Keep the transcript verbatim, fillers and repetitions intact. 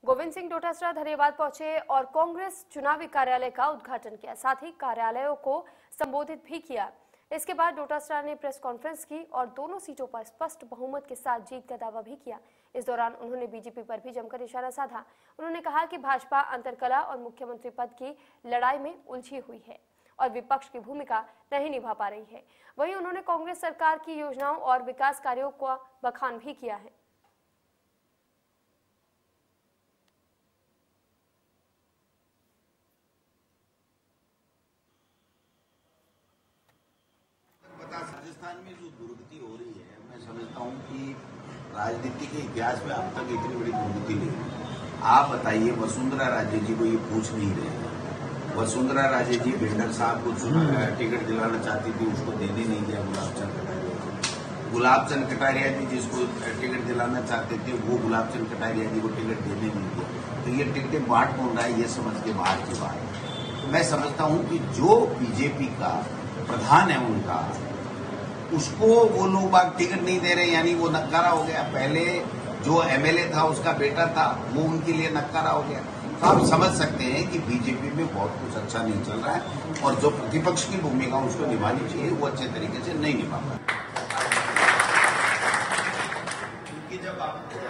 गोविंद सिंह डोटासरा धन्यवाद पहुंचे और कांग्रेस चुनावी कार्यालय का उद्घाटन किया, साथ ही कार्यालयों को संबोधित भी किया। इसके बाद डोटासरा ने प्रेस कॉन्फ्रेंस की और दोनों सीटों पर स्पष्ट बहुमत के साथ जीत का दावा भी किया। इस दौरान उन्होंने बीजेपी पर भी जमकर निशाना साधा। उन्होंने कहा कि भाजपा अंतरकला और मुख्यमंत्री पद की लड़ाई में उलझी हुई है और विपक्ष की भूमिका नहीं निभा पा रही है। वहीं उन्होंने कांग्रेस सरकार की योजनाओं और विकास कार्यों का बखान भी किया है। राजस्थान में जो दुर्गति हो रही है, मैं समझता हूं कि राजनीति के इतिहास में अब तक इतनी बड़ी दुर्गति नहीं हुई। आप बताइए, वसुंधरा राजे जी को ये पूछ नहीं रहे। वसुंधरा राजे जी बिल्डर साहब को चुना टिकट दिलाना चाहती थी, उसको देने नहीं दिया गुलाब चंद कटारिया। गुलाब चंद कटारिया जी जिसको टिकट दिलाना चाहते थे, वो गुलाब चंद कटारिया जी को टिकट देने नहीं दिया। तो ये टिकटें बांट कौन रहा है, ये समझ के बाहर की बात है। तो मैं समझता हूं कि जो बीजेपी का प्रधान है उनका, उसको वो लोग बाग टिकट नहीं दे रहे, यानी वो नकारा हो गया। पहले जो एमएलए था उसका बेटा था, वो उनके लिए नकारा हो गया। तो आप समझ सकते हैं कि बीजेपी में बहुत कुछ अच्छा नहीं चल रहा है और जो प्रतिपक्ष की भूमिका उसको निभानी चाहिए वो अच्छे तरीके से नहीं निभा पा रहा। क्योंकि जब आप